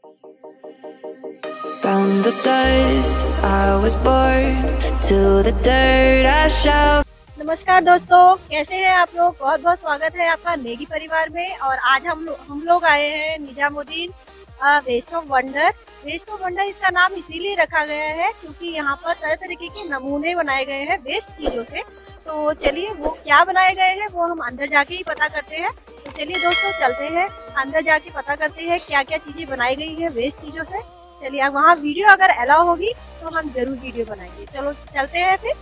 From the dust I was born, to the dirt I shall. नमस्कार दोस्तों, कैसे हैं आप लोग। बहुत बहुत स्वागत है आपका नेगी परिवार में। और आज हम लोग आए हैं Nizamuddin waste of wonder. Waste of wonder इसका नाम इसीलिए रखा गया है क्योंकि यहाँ पर तरह तरीके के नमूने बनाए गए हैं वेस्ट चीज़ों से। तो चलिए वो क्या बनाए गए हैं वो हम अंदर जाके ही पता करते हैं। तो चलिए दोस्तों चलते हैं अंदर जाके पता करते हैं क्या क्या चीज़ें बनाई गई है वेस्ट चीज़ों से। चलिए अब वहाँ वीडियो अगर अलाउ होगी तो हम जरूर वीडियो बनाएंगे। चलो चलते हैं फिर।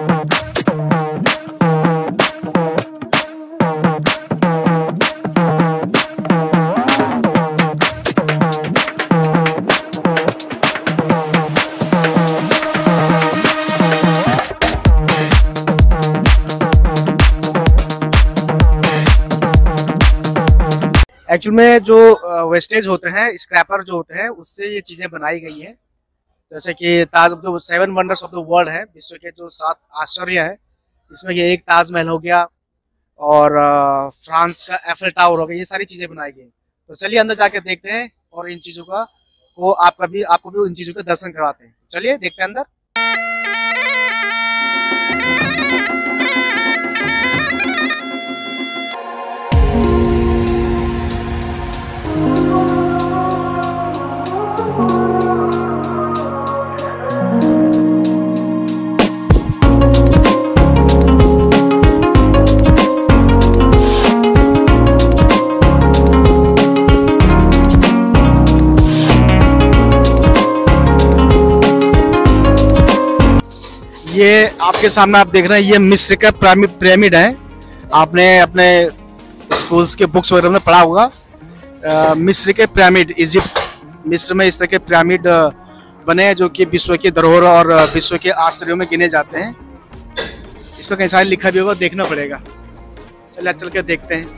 एक्चुअल में जो वेस्टेज होते हैं, स्क्रैपर जो होते हैं, उससे ये चीज़ें बनाई गई हैं। जैसे कि ताज जो 7 वंडर्स ऑफ द वर्ल्ड है, विश्व के जो 7 आश्चर्य हैं, इसमें ये एक ताजमहल हो गया और फ्रांस का एफिल टावर हो गया। ये सारी चीज़ें बनाई गई। तो चलिए अंदर जाके देखते हैं और इन चीज़ों का को आपको भी इन चीज़ों के दर्शन करवाते हैं। चलिए देखते हैं अंदर। ये आपके सामने आप देख रहे हैं, ये मिस्र का पिरामिड है। आपने अपने स्कूल्स के बुक्स वगैरह में पढ़ा होगा। मिस्र के पिरामिड, इजिप्ट मिस्र में इस तरह के पिरामिड बने हैं जो कि विश्व की धरोहर और विश्व के आश्चर्यों में गिने जाते हैं। इसमें कहीं सारे लिखा भी होगा, देखना पड़ेगा। चलिए चल के देखते हैं।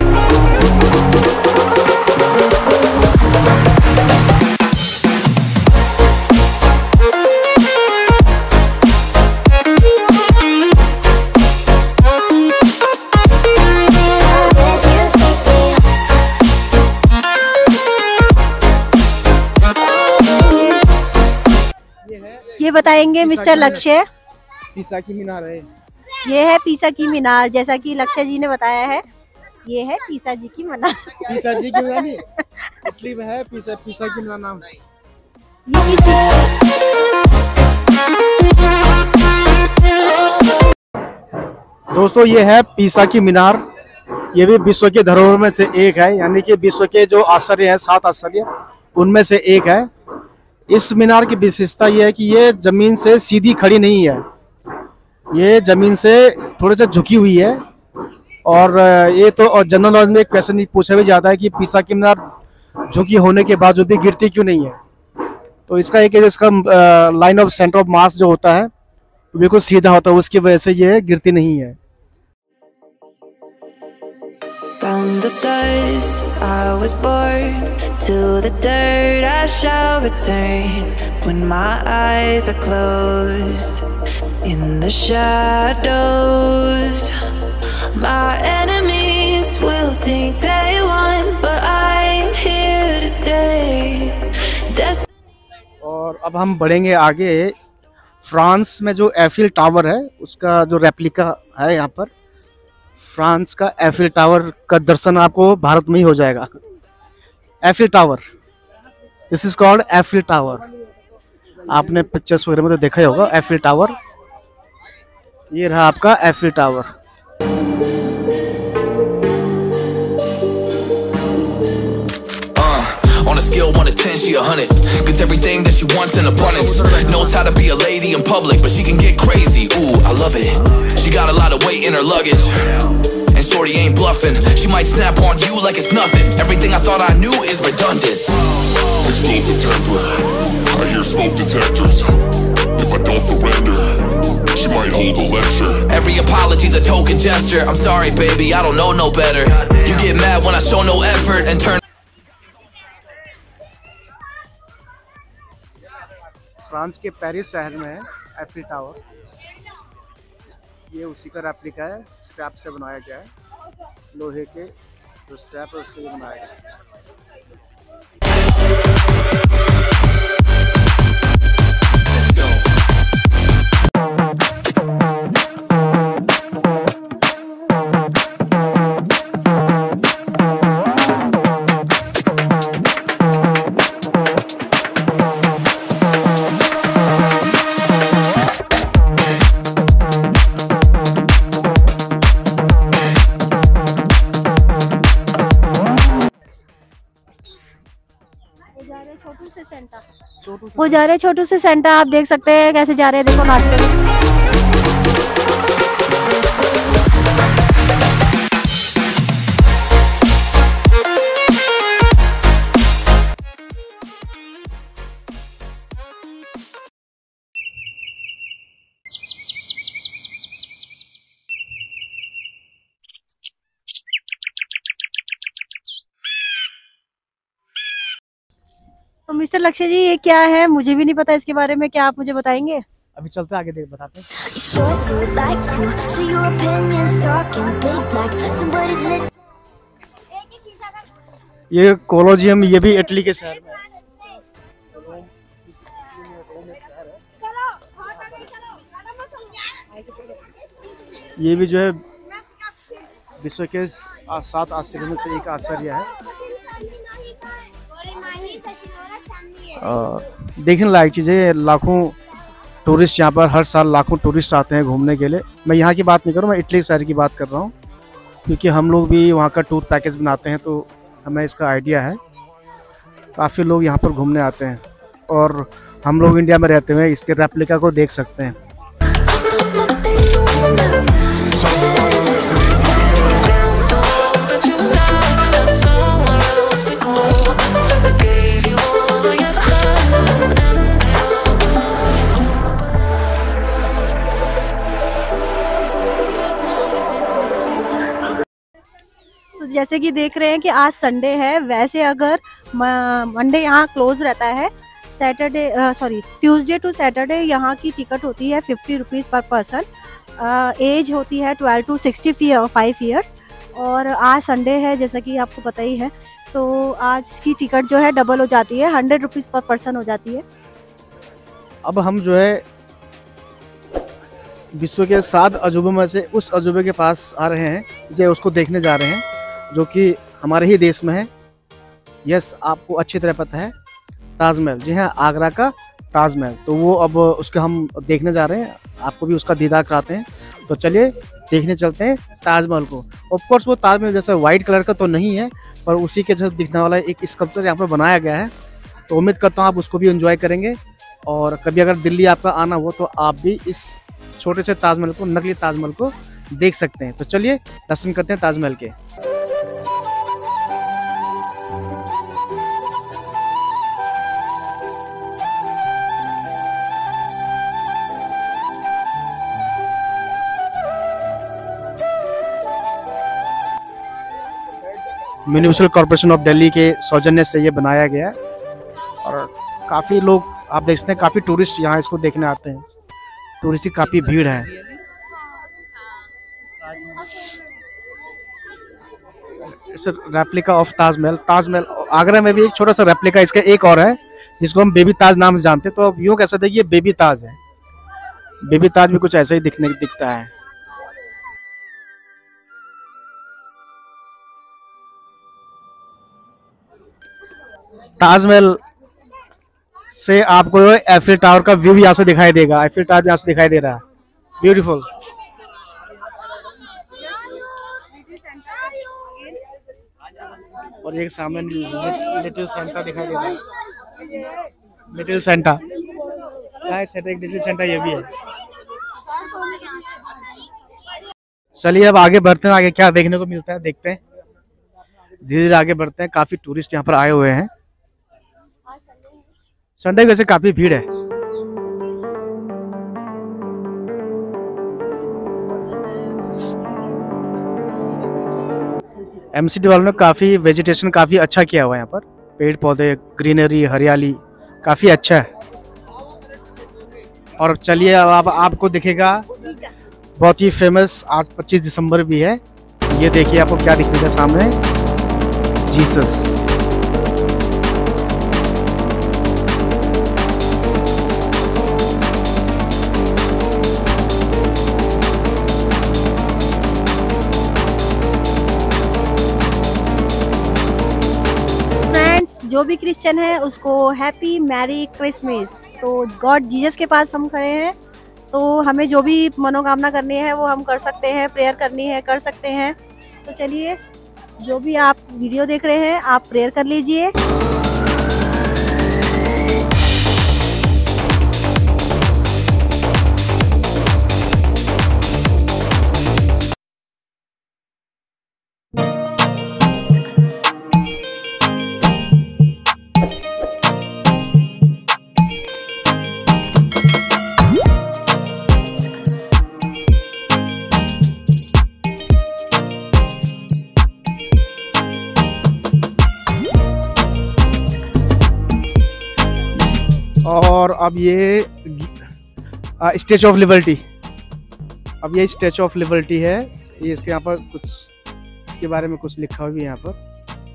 ये बताएंगे मिस्टर लक्ष्य। पीसा की मीनार है। ये है पीसा की मीनार, जैसा कि लक्ष्य जी ने बताया है। ये है पीसा जी की मीनार। पीसा जी की मीनार नहीं, इटली में है। पीसा की मीनार नाम है। दोस्तों ये है पीसा की मीनार। ये भी विश्व के धरोहर में से एक है, यानी कि विश्व के जो आश्चर्य हैं, 7 आश्चर्य, उनमें से एक है। इस मीनार की विशेषता यह है कि ये जमीन से सीधी खड़ी नहीं है, ये जमीन से थोड़ा सा झुकी हुई है। और ये तो और जनरल नॉलेज में एक क्वेश्चन पूछा भी जाता है कि पीसा की मीनार झुकी होने के बावजूद भी गिरती क्यों नहीं है। तो इसका एक इसका line of center of mass जो होता है बिल्कुल सीधा होता है, उसकी वजह से ये गिरती नहीं है। From the dust I was born, to the dirt I shall return. When my eyes are closed, in the shadows, my enemies will think they won, but I'm here to stay. और अब हम बढ़ेंगे आगे। France में जो Eiffel tower है उसका जो रेप्लिका है, यहाँ पर फ्रांस का एफिल टावर का दर्शन आपको भारत में ही हो जाएगा। Eiffel tower, this is called Eiffel tower. आपने पिक्चर्स वगैरह में तो देखा ही होगा एफिल टावर। ये रहा आपका Eiffel tower. On a scale 1 to 10, she 100. Gets everything that she wants in abundance. Knows how to be a lady in public, but she can get crazy. Ooh, I love it. She got a lot of weight in her luggage, and shorty ain't bluffing. She might snap on you like it's nothing. Everything I thought I knew is redundant. Explosive temper, I hear smoke detectors. If I don't surrender, she might hold a lecture. Every apology's a token gesture. I'm sorry, baby, I don't know no better. You get mad when I show no effort and turn. France के Paris शहर में है Eiffel tower. ये उसी का replica है, scrap से बनाया गया है। लोहे के जो स्क्रैप है उससे बनाया गया है। जा रहे छोटू से सेंटा, वो जा रहे छोटू से सेंटा। आप देख सकते हैं कैसे जा रहे हैं, देखो नाचते हुए। तो मिस्टर लक्ष्य जी, ये क्या है? मुझे भी नहीं पता इसके बारे में, क्या आप मुझे बताएंगे? अभी चलते आगे देख बताते हैं। ये कोलोजियम, ये भी इटली के शहर में है। ये भी जो है विश्व के 7 आश्चर्यों में से एक आश्चर्य है। देखने लायक चीज़ है। लाखों टूरिस्ट यहाँ पर हर साल लाखों टूरिस्ट आते हैं घूमने के लिए। मैं यहाँ की बात नहीं कर रहा हूँ, मैं इटली शहर की बात कर रहा हूँ, क्योंकि हम लोग भी वहाँ का टूर पैकेज बनाते हैं तो हमें इसका आइडिया है। काफ़ी लोग यहाँ पर घूमने आते हैं और हम लोग इंडिया में रहते हुए इसके रेप्लिका को देख सकते हैं। जैसे कि देख रहे हैं कि आज संडे है। वैसे अगर मंडे यहाँ क्लोज रहता है, ट्यूसडे टू सैटरडे यहाँ की टिकट होती है 50 रुपीज़ पर पर्सन। एज होती है 12 to 65 ईयर्स। और आज संडे है जैसा कि आपको पता ही है, तो आज की टिकट जो है डबल हो जाती है, 100 रुपीज़ पर पर्सन हो जाती है। अब हम जो है विश्व के 7 अजूबों में से उस अजूबे के पास आ रहे हैं, ये उसको देखने जा रहे हैं जो कि हमारे ही देश में है। यस, आपको अच्छी तरह पता है, ताजमहल। जी हाँ, आगरा का ताजमहल। तो वो अब उसके हम देखने जा रहे हैं, आपको भी उसका दीदार कराते हैं। तो चलिए देखने चलते हैं ताजमहल को। ऑफ कोर्स वो ताजमहल जैसा वाइट कलर का तो नहीं है, पर उसी के जैसा दिखने वाला एक स्कल्पचर यहाँ पर बनाया गया है। तो उम्मीद करता हूँ आप उसको भी एंजॉय करेंगे। और कभी अगर दिल्ली आपका आना हो तो आप भी इस छोटे से ताजमहल को, नकली ताजमहल को देख सकते हैं। तो चलिए दर्शन करते हैं ताजमहल के। म्युनिसिपल कॉर्पोरेशन ऑफ दिल्ली के सौजन्य से ये बनाया गया है और काफ़ी लोग, आप देख सकते हैं, काफ़ी टूरिस्ट यहाँ इसको देखने आते हैं। टूरिस्ट की काफ़ी भीड़ है। It's replica of Taj Mahal. Taj Mahal Agra में भी एक छोटा सा रेप्लिका इसका एक और है जिसको हम बेबी ताज नाम से जानते हैं। तो अब यूँ कह सकते हैं कि ये बेबी ताज है। बेबी ताज भी कुछ ऐसा ही दिखता है। ताजमहल से आपको एफिल टावर का व्यू यहाँ से दिखाई देगा। एफिल टावर यहाँ से दिखाई दे रहा है, ब्यूटीफुल। और एक सामने लिटिल सेंटा दिखाई दे रहा है। लिटिल सेंटा क्या है? एक लिटिल सेंटा ये भी है। चलिए अब आगे बढ़ते हैं, आगे क्या देखने को मिलता है देखते हैं। धीरे धीरे आगे बढ़ते हैं। काफी टूरिस्ट यहाँ पर आए हुए हैं। संडे वैसे काफी भीड़ है। एमसीडी वालों ने काफी वेजिटेशन काफी अच्छा किया हुआ है यहाँ पर। पेड़ पौधे, ग्रीनरी, हरियाली काफी अच्छा है। और चलिए अब आपको दिखेगा बहुत ही फेमस, आज 25 दिसंबर भी है। ये देखिए आपको क्या दिखेगा सामने, जीसस। जो भी क्रिश्चियन है उसको हैप्पी मैरी क्रिसमस। तो गॉड जीसस के पास हम खड़े हैं, तो हमें जो भी मनोकामना करनी है वो हम कर सकते हैं, प्रेयर करनी है कर सकते हैं। तो चलिए, जो भी आप वीडियो देख रहे हैं आप प्रेयर कर लीजिए। और अब ये स्टैचू ऑफ लिबर्टी, अब ये स्टैचू ऑफ लिबर्टी है। ये इसके यहाँ पर कुछ इसके बारे में कुछ लिखा हुआ है यहाँ पर।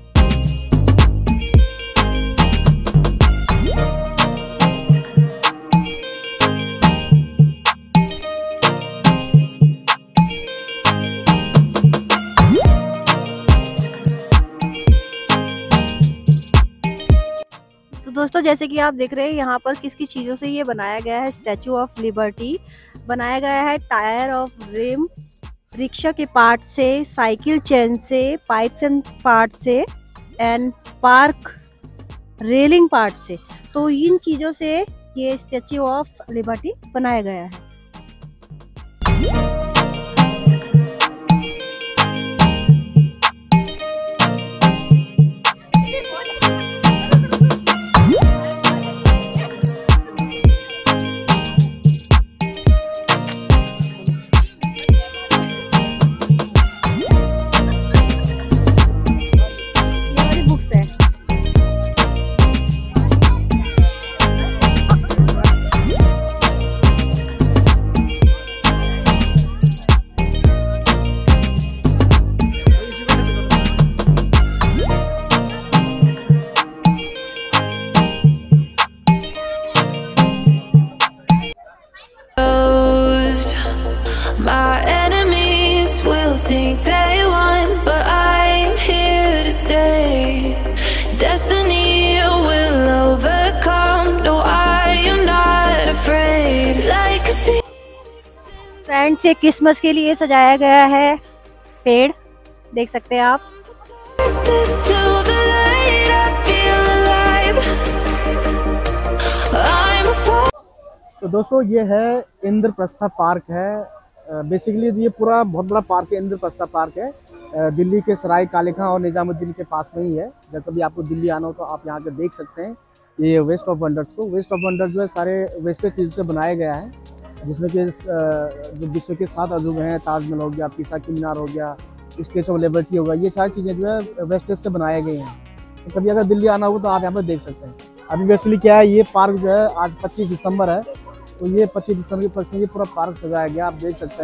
तो दोस्तों जैसे कि आप देख रहे हैं यहाँ पर किस किस चीज़ों से ये बनाया गया है। स्टैचू ऑफ लिबर्टी बनाया गया है टायर ऑफ रिम, रिक्शा के पार्ट से, साइकिल चेन से, पाइप्स एंड पार्ट से एंड पार्क रेलिंग पार्ट से। तो इन चीज़ों से ये स्टैचू ऑफ लिबर्टी बनाया गया है। My enemies will think they won, but I'm here to stay. Destiny will overcome. No, I am not afraid. Like a thief. Friends ये क्रिसमस के लिए सजाया गया है पेड़, देख सकते हैं आप। This to the light, I feel alive. I'm a fool. तो दोस्तों ये है इंद्रप्रस्थ पार्क है। बेसिकली ये पूरा बहुत बड़ा पार्क है, इंद्रप्रस्थ पार्क है। दिल्ली के सराय काले-खां और निजामुद्दीन के पास में ही है। जब कभी आपको दिल्ली आना हो तो आप यहाँ के देख सकते हैं ये वेस्ट ऑफ वंडर्स को। वेस्ट ऑफ वंडर्स जो है सारे वेस्टेज चीज़ से बनाया गया है, जिसमें कि जो विश्व के 7 अजूबे हैं, ताजमहल हो गया, पीसा की मीनार हो गया, स्टैचू ऑफ लिबर्टी होगा, ये सारी चीज़ें जो है वेस्टेज से बनाए गए हैं। तो कभी अगर दिल्ली आना हो तो आप यहाँ पर देख सकते हैं। अभी बेसिकली क्या है, ये पार्क जो है आज 25 दिसंबर है, तो ये 25 दिसंबर के पक्ष में ये पूरा पार्क सजाया गया, आप देख सकते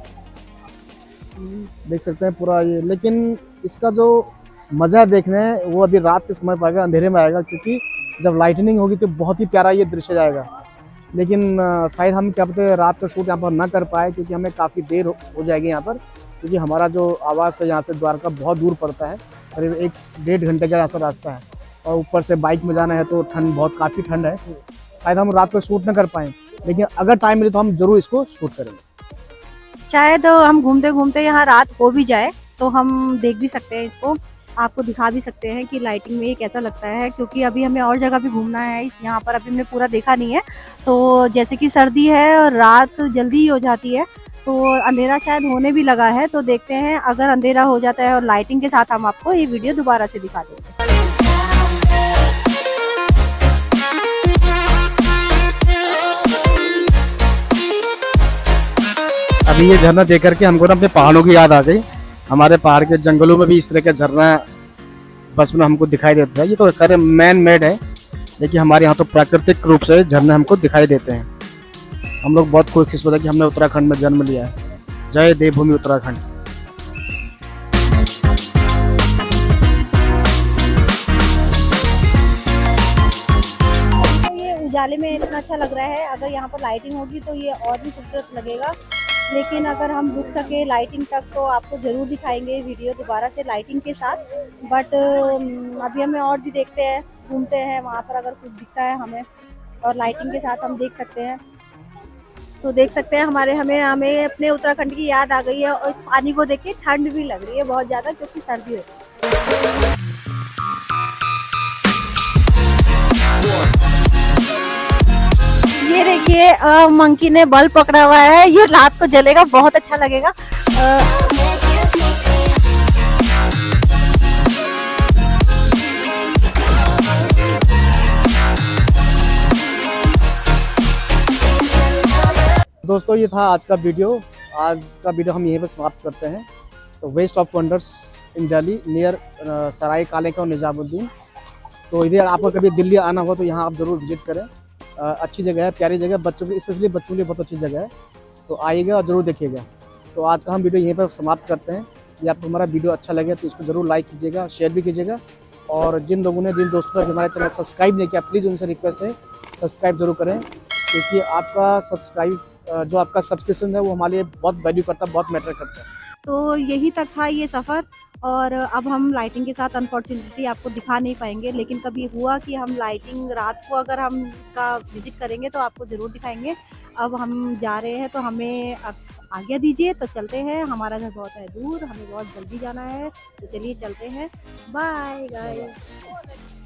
हैं पूरा ये। लेकिन इसका जो मज़ा देखने है वो अभी रात के समय पाएगा, अंधेरे में आएगा, क्योंकि जब लाइटनिंग होगी तो बहुत ही प्यारा ये दृश्य जाएगा। लेकिन शायद हम क्या पता रात का शूट यहाँ पर ना कर पाए, क्योंकि हमें काफ़ी देर हो जाएगी यहाँ पर, क्योंकि हमारा जो आवास है यहाँ से द्वारका बहुत दूर पड़ता है, करीब 1-1.5 घंटे का यहाँ से रास्ता है, और ऊपर से बाइक में जाना है तो ठंड काफ़ी ठंड है, तो शायद हम रात को शूट ना कर पाएँ। लेकिन अगर टाइम मिले तो हम जरूर इसको शूट करेंगे। शायद हम घूमते घूमते यहाँ रात हो भी जाए तो हम देख भी सकते हैं इसको, आपको दिखा भी सकते हैं कि लाइटिंग में ये कैसा लगता है, क्योंकि अभी हमें और जगह भी घूमना है। इस यहाँ पर अभी हमने पूरा देखा नहीं है। तो जैसे कि सर्दी है और रात जल्दी ही हो जाती है, तो अंधेरा शायद होने भी लगा है। तो देखते हैं अगर अंधेरा हो जाता है और लाइटिंग के साथ हम आपको ये वीडियो दोबारा से दिखा देंगे। अभी ये झरना देख करके हमको ना अपने पहाड़ों की याद आ गई। हमारे पहाड़ के जंगलों में भी इस तरह का झरना बचपन हमको दिखाई देता है। ये तो खैर मैन मेड है, लेकिन हमारे यहाँ तो प्राकृतिक रूप से झरने हमको दिखाई देते हैं। हम लोग बहुत खुशकिस्मत है कि हमने उत्तराखंड में जन्म लिया है। जय देवभूमि उत्तराखंड। ये उजाले में इतना अच्छा लग रहा है, अगर यहाँ पर लाइटिंग होगी तो ये और भी खूबसूरत लगेगा। लेकिन अगर हम रुक सके लाइटिंग तक तो आपको ज़रूर दिखाएंगे वीडियो दोबारा से लाइटिंग के साथ। बट अभी हमें और भी देखते हैं, घूमते हैं वहाँ पर, अगर कुछ दिखता है हमें और लाइटिंग के साथ हम देख सकते हैं। तो देख सकते हैं हमें अपने उत्तराखंड की याद आ गई है, और इस पानी को देख के ठंड भी लग रही है बहुत ज़्यादा, क्योंकि सर्दी है। ये देखिए मंकी ने बल्ब पकड़ा हुआ है, ये रात को जलेगा, बहुत अच्छा लगेगा। दोस्तों ये था आज का वीडियो। आज का वीडियो हम यहीं पर समाप्त करते हैं। तो waste of wonders in Delhi near Sarai Kale Khan और निजामुद्दीन। तो इधर आपको कभी दिल्ली आना हो तो यहाँ आप ज़रूर विजिट करें। अच्छी जगह है, प्यारी जगह, बच्चों के स्पेशली बच्चों के लिए बहुत अच्छी जगह है। तो आइएगा और ज़रूर देखिएगा। तो आज का हम वीडियो यहीं पर समाप्त करते हैं। ये आपको हमारा वीडियो अच्छा लगे तो इसको ज़रूर लाइक कीजिएगा, शेयर भी कीजिएगा। और जिन लोगों ने, जिन दोस्तों ने हमारे चैनल सब्सक्राइब नहीं किया, प्लीज़ उनसे रिक्वेस्ट है सब्सक्राइब जरूर करें, क्योंकि आपका सब्सक्राइब जो आपका सब्सक्रिप्शन है वो हमारे लिए बहुत वैल्यू करता है, बहुत मैटर करता है। तो यही तक था ये सफ़र, और अब हम लाइटिंग के साथ अनफॉर्चुनेटली आपको दिखा नहीं पाएंगे, लेकिन कभी हुआ कि हम लाइटिंग रात को अगर हम इसका विजिट करेंगे तो आपको ज़रूर दिखाएंगे। अब हम जा रहे हैं तो हमें अब आज्ञा दीजिए, तो चलते हैं। हमारा घर बहुत है दूर, हमें बहुत जल्दी जाना है, तो चलिए चलते हैं। Bye guys.